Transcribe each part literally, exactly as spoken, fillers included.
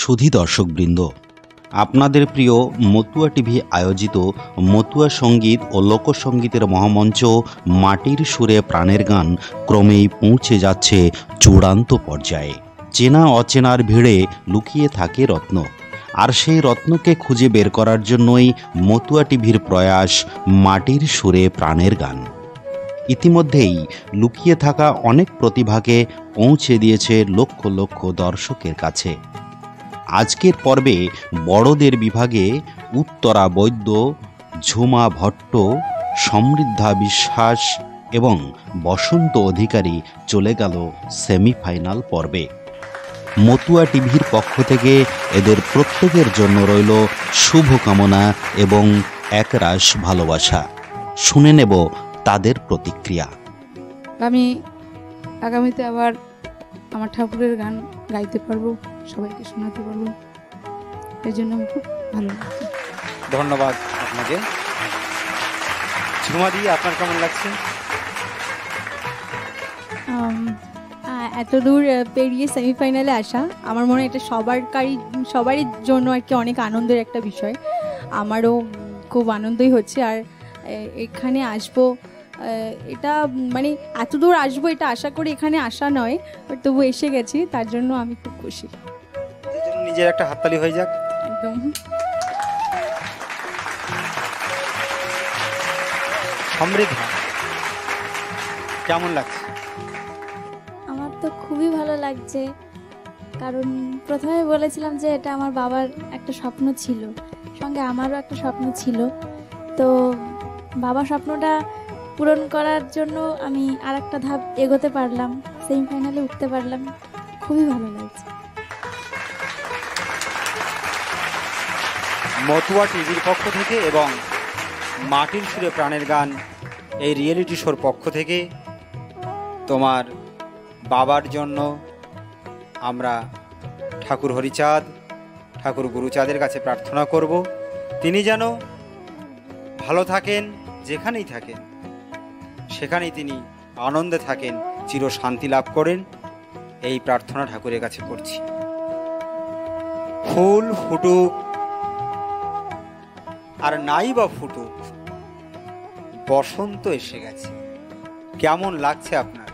সুধী দর্শকবৃন্দ, আপনাদের প্রিয় মতুয়া টিভি আয়োজিত মতুয়া সঙ্গীত ও লোকসঙ্গীতের মহামঞ্চ মাটির সুরে প্রাণের গান ক্রমেই পৌঁছে যাচ্ছে চূড়ান্ত পর্যায়ে। চেনা অচেনার ভিড়ে লুকিয়ে থাকে রত্ন, আর সেই রত্নকে খুঁজে বের করার জন্যই মতুয়া টিভির প্রয়াস মাটির সুরে প্রাণের গান। ইতিমধ্যেই লুকিয়ে থাকা অনেক প্রতিভাকে পৌঁছে দিয়েছে লক্ষ লক্ষ দর্শকের কাছে। আজকের পর্বে বড়দের বিভাগে উত্তরা বৈদ্য, ঝুমা ভট্ট, সমৃদ্ধা বিশ্বাস এবং বসন্ত অধিকারী চলে গেল সেমিফাইনাল পর্বে। মতুয়া টিভির পক্ষ থেকে এদের প্রত্যেকের জন্য রইল শুভকামনা এবং একরাশ ভালোবাসা। শুনে নেব তাদের প্রতিক্রিয়া। আমি আগামীতে আবার আমার ঠাকুরের গান গাইতে পারবো, সবাইকে শোনাতে পারবো, এর জন্য আমি খুব ভালো লাগছে। ধন্যবাদ আপনাকে। ঝুমাদি, আপনার কেমন লাগছে? এত দূর পেরিয়ে সেমিফাইনালে আসা আমার মনে হয় এটা সবারকারই সবারই জন্য আর কি অনেক আনন্দের একটা বিষয়। আমারও খুব আনন্দই হচ্ছে। আর এখানে আসবো, এটা মানে এত দূর আসবো এটা আশা করি এখানে আসা নয়, বাট তবু এসে গেছি, তার জন্য আমি খুব খুশি। নিজের একটা হাততালি হয়ে যাক। একদম। সমৃদ্ধা, কেমন লাগছে? আমার তো খুবই ভালো লাগছে, কারণ প্রথমে বলেছিলাম যে এটা আমার বাবার একটা স্বপ্ন ছিল, সঙ্গে আমারও একটা স্বপ্ন ছিল। তো বাবার স্বপ্নটা পূরণ করার জন্য আমি আর একটা ধাপ এগোতে পারলাম, সেমিফাইনালে উঠতে পারলাম, খুবই ভালো লাগছে। মতুয়া টিভির পক্ষ থেকে এবং মাটির সুরে প্রাণের গান এই রিয়েলিটি শোর পক্ষ থেকে তোমার বাবার জন্য আমরা ঠাকুর হরিচাঁদ, ঠাকুর গুরুচাঁদের কাছে প্রার্থনা করব, তিনি যেন ভালো থাকেন, যেখানেই থাকেন সেখানেই তিনি আনন্দে থাকেন, চির শান্তি লাভ করেন, এই প্রার্থনা ঠাকুরের কাছে করছি। ফুল ফুটুক আর নাই বা ফুটুক, বসন্ত এসে গেছে। কেমন লাগছে আপনার?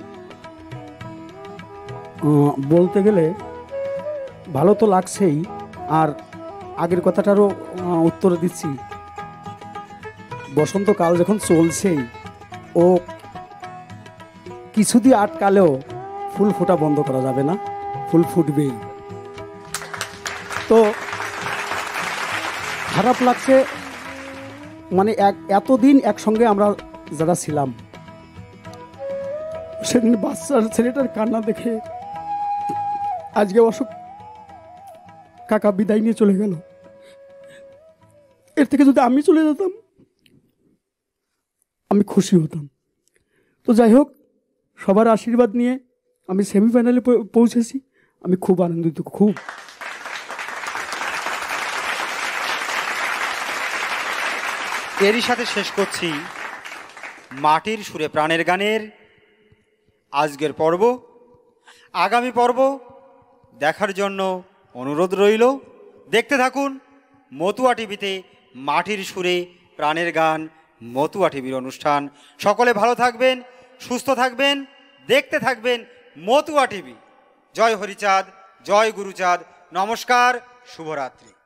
বলতে গেলে ভালো তো লাগছেই, আর আগের কথাটারও উত্তর দিচ্ছি। বসন্তকাল যখন চলছেই, ও কিছু দিয়ে আটকালেও ফুল ফোটা বন্ধ করা যাবে না, ফুল ফুটবেই। তো খারাপ লাগছে, মানে এক এতদিন একসঙ্গে আমরা যারা ছিলাম, সেদিন বাচ্চার ছেলেটার কান্না দেখে আজকে অশোক কাকা বিদায় নিয়ে চলে গেল। এর থেকে যদি আমি চলে যেতাম আমি খুশি হতাম। তো যাই হোক, সবার আশীর্বাদ নিয়ে আমি সেমিফাইনালে পৌঁছেছি, আমি খুব আনন্দিত। খুব এরই সাথে শেষ করছি মাটির সুরে প্রাণের গানের আজকের পর্ব। আগামী পর্ব দেখার জন্য অনুরোধ রইল। দেখতে থাকুন মতুয়া টিভিতে মাটির সুরে প্রাণের গান, মতুয়া টিভির অনুষ্ঠান। সকলে ভালো থাকবেন, সুস্থ থাকবেন, দেখতে থাকবেন মতুয়া টিভি। জয় হরিচাঁদ, জয় গুরুচাঁদ, নমস্কার, শুভরাত্রি।